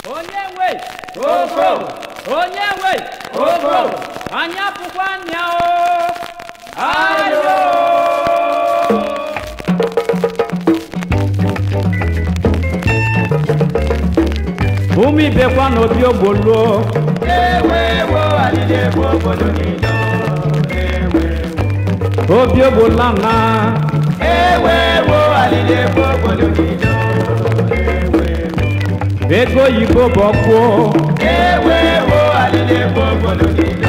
Onyewe, ogo. Onyewe, ogo. Anya pukwanya o. Ayo. Umi bekwa no bi ogbolo. Ewe wo alile ogbolo ni lo. Ewe wo. Obi ogbolana. Ewe wo alile ogbolo ni lo. Ego yibo boko. Ewe wo alile ogbolo ni lo.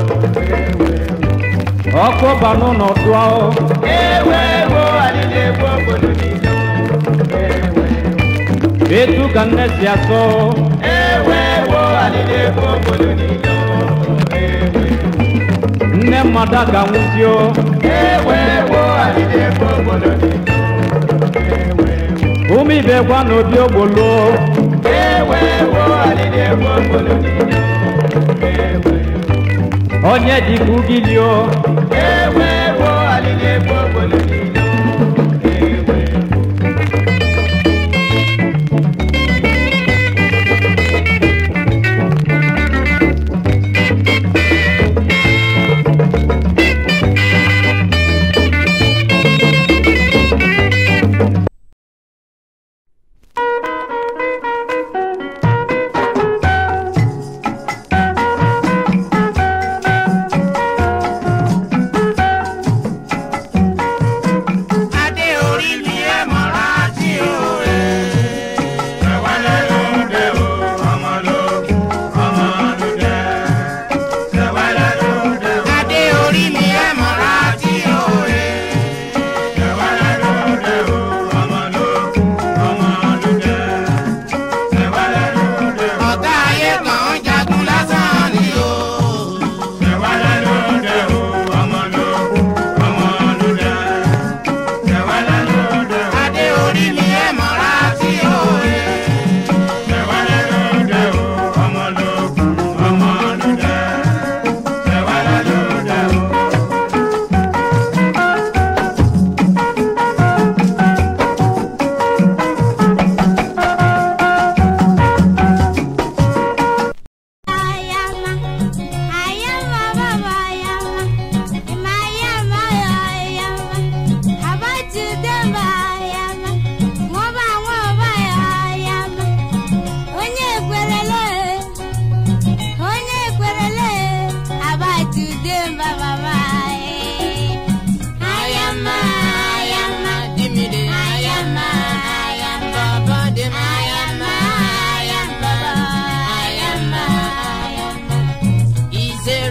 Oko banu no twa o. Ewe wo alile ogbolo ni lo. Betu kanesi aso. Ewe wo alile ogbolo ni lo. Nne madaga nwuzio. Ewe wo alile ogbolo ni lo. Umi bekwa n'obi ogbolo. Ewe wo alile ogbolo ni lo. Onye dịka ugilio. Ewe wo alile ogbolo ni lo.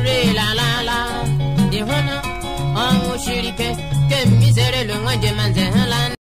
Ke misere lo nganje manze